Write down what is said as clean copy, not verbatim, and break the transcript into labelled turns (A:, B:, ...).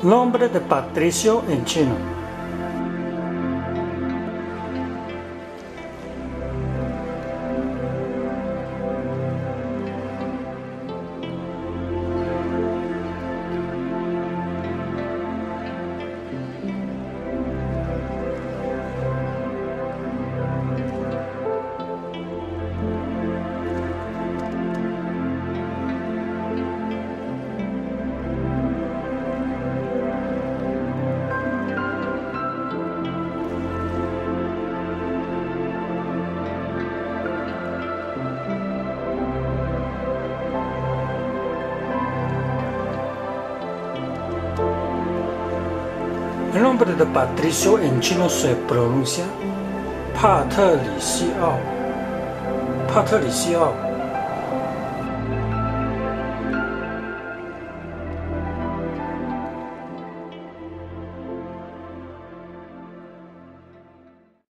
A: Nombre de Patricio en chino. El nombre de Patricio en chino se pronuncia 帕特里西奥。